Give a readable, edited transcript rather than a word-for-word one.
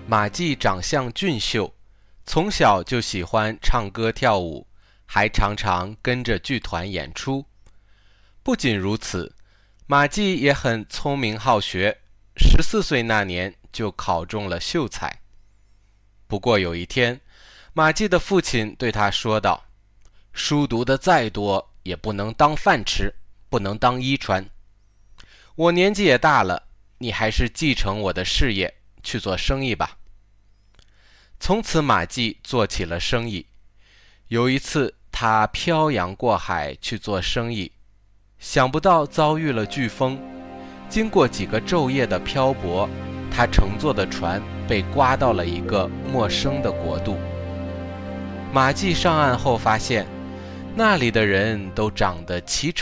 马季长相俊秀，从小就喜欢唱歌跳舞，还常常跟着剧团演出。不仅如此，马季也很聪明好学，14岁那年就考中了秀才。不过有一天，马季的父亲对他说道：“书读得再多，也不能当饭吃，不能当衣穿。我年纪也大了，你还是继承我的事业，去做生意吧。”从此马季做起了生意。有一次，他漂洋过海去做生意，想不到遭遇了飓风。经过几个昼夜的漂泊，他乘坐的船被刮到了一个陌生的国度。马季上岸后发现，那里的人都长得奇丑